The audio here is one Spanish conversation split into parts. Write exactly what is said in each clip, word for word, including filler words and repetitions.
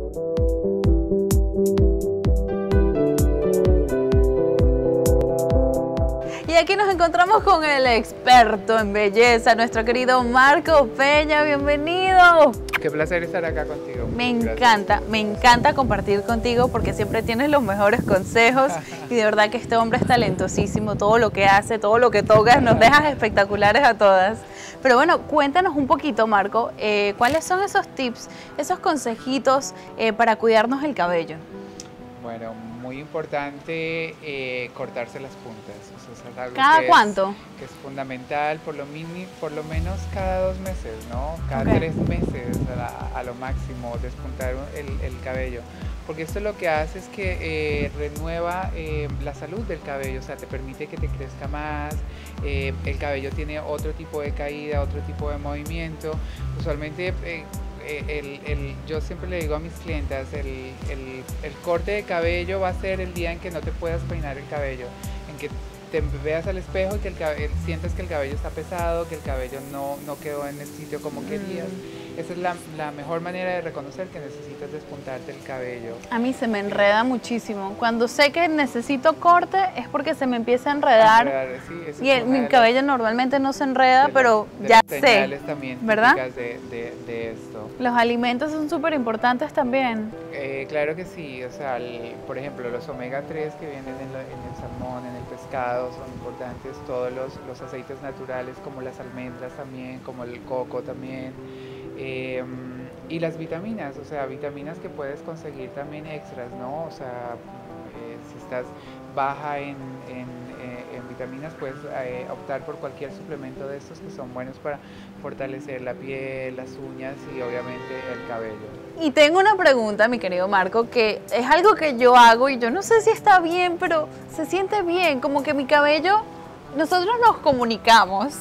Y aquí nos encontramos con el experto en belleza, nuestro querido Marco Peña. Bienvenido. Qué placer estar acá contigo. Me Gracias. encanta, me encanta compartir contigo porque siempre tienes los mejores consejos y de verdad que este hombre es talentosísimo. Todo lo que hace, todo lo que tocas, nos dejas espectaculares a todas. Pero bueno, cuéntanos un poquito, Marco, eh, ¿cuáles son esos tips, esos consejitos eh, para cuidarnos el cabello? Bueno, muy importante eh, cortarse las puntas. O sea, es algo ¿Cada que cuánto? Es, que es fundamental, por lo, mini, por lo menos cada dos meses, ¿no? Cada Okay. tres meses a, la, a lo máximo, despuntar el, el cabello. Porque esto lo que hace es que eh, renueva eh, la salud del cabello, o sea, te permite que te crezca más, eh, el cabello tiene otro tipo de caída, otro tipo de movimiento. Usualmente eh, El, el, yo siempre le digo a mis clientas, el, el, el corte de cabello va a ser el día en que no te puedas peinar el cabello, en que te veas al espejo y que el cabello, sientas que el cabello está pesado, que el cabello no, no quedó en el sitio como querías. Esa es la, la mejor manera de reconocer que necesitas despuntarte el cabello. A mí se me enreda muchísimo. Cuando sé que necesito corte es porque se me empieza a enredar. A enredar, sí, esa y es el, una mi de cabello las, normalmente no se enreda, de pero las, de ya las sé, señales también ¿verdad? típicas de, de, de esto. Los alimentos son súper importantes también. Eh, claro que sí, o sea, el, por ejemplo, los omega tres que vienen en, lo, en el salmón, en el pescado, son importantes. Todos los, los aceites naturales, como las almendras también, como el coco también. Eh, y las vitaminas, o sea, vitaminas que puedes conseguir también extras, ¿no? O sea, eh, si estás baja en, en, eh, en vitaminas, puedes eh, optar por cualquier suplemento de estos que son buenos para fortalecer la piel, las uñas y obviamente el cabello. Y tengo una pregunta, mi querido Marco, que es algo que yo hago y yo no sé si está bien, pero se siente bien, como que mi cabello, nosotros nos comunicamos.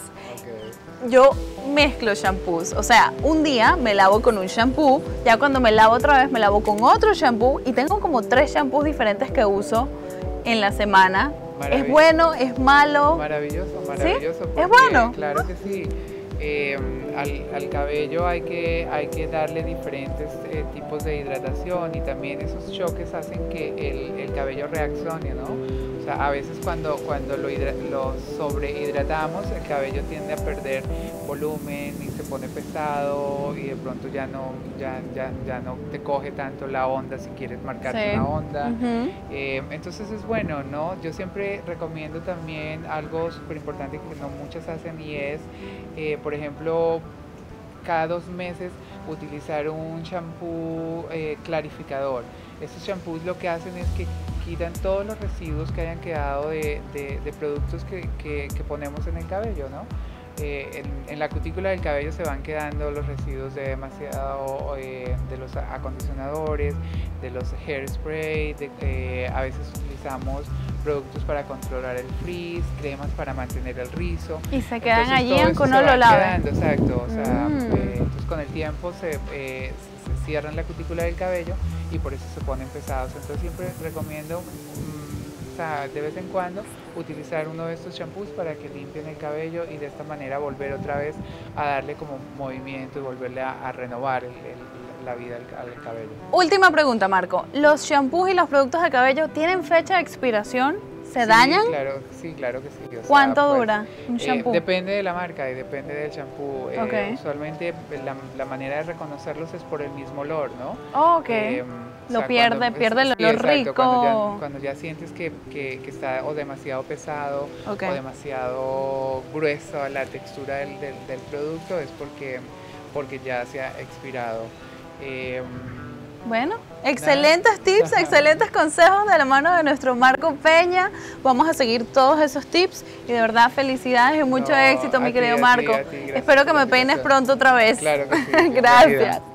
Okay. Yo mezclo shampoos, o sea, un día me lavo con un shampoo, ya cuando me lavo otra vez me lavo con otro shampoo y tengo como tres shampoos diferentes que uso en la semana. ¿Es bueno? ¿Es malo? Maravilloso, maravilloso. ¿Sí? Porque, ¿Es bueno? Claro que sí. Eh, al, al cabello hay que, hay que darle diferentes eh, tipos de hidratación y también esos choques hacen que el, el cabello reaccione, ¿no? O sea, a veces cuando, cuando lo, hidra, lo sobrehidratamos, el cabello tiende a perder volumen y se pone pesado y de pronto ya no, ya, ya, ya no te coge tanto la onda si quieres marcarte sí. una onda. Uh-huh. eh, entonces es bueno, ¿no? Yo siempre recomiendo también algo súper importante que no muchas hacen y es, eh, por ejemplo, cada dos meses utilizar un shampoo eh, clarificador. Estos shampoos lo que hacen es que quitan todos los residuos que hayan quedado de, de, de productos que, que, que ponemos en el cabello, ¿no? Eh, en, en la cutícula del cabello se van quedando los residuos de demasiado, eh, de los acondicionadores, de los hairspray, de, eh, a veces utilizamos productos para controlar el frizz, cremas para mantener el rizo. Y se quedan entonces, allí aunque uno se lo lave. Quedando, exacto, o sea, mm. eh, entonces con el tiempo se, eh, se cierran la cutícula del cabello y por eso se ponen pesados. Entonces siempre recomiendo mmm, o sea, de vez en cuando utilizar uno de estos shampoos para que limpien el cabello y de esta manera volver otra vez a darle como movimiento y volverle a, a renovar el, el, la vida al, al cabello. Última pregunta, Marco. ¿Los shampoos y los productos de cabello tienen fecha de expiración? ¿Se sí, dañan? Claro, sí, claro que sí. O ¿Cuánto sea, pues, dura un shampoo? Eh, depende de la marca y depende del shampoo. Okay. Eh, usualmente la, la manera de reconocerlos es por el mismo olor, ¿no? Oh, ok. Eh, Lo o sea, pierde, cuando, pierde el olor sí, exacto, rico. Cuando ya, cuando ya sientes que, que, que está o demasiado pesado okay. o demasiado grueso la textura del, del, del producto es porque, porque ya se ha expirado. Eh, Bueno, excelentes nada. tips, excelentes consejos de la mano de nuestro Marco Peña. Vamos a seguir todos esos tips y de verdad felicidades y mucho no, éxito, mi querido ti, Marco. A ti, a ti, Espero que me peines pronto otra vez. Claro que sí. Gracias.